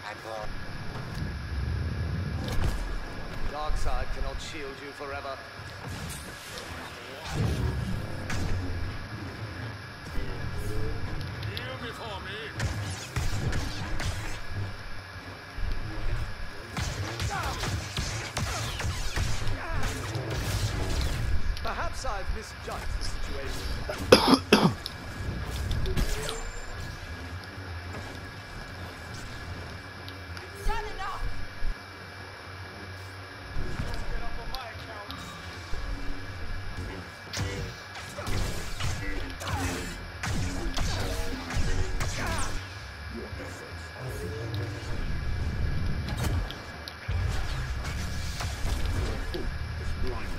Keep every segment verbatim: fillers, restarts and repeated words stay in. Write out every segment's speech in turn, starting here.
Darkseid cannot shield you forever. Kneel before me. Perhaps I've misjudged the situation. Done enough! Get up on my account. Your efforts are blind.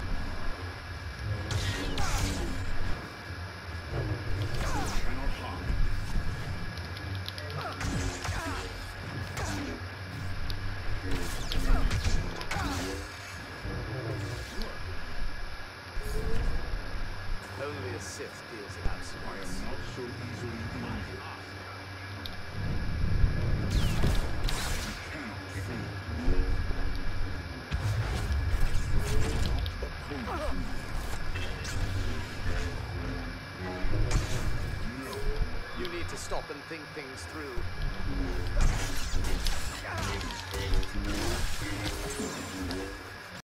Cannot harm. Only a Sith deals in I absolutes. am not so easily injured. You cannot You need to stop and think things through. fail.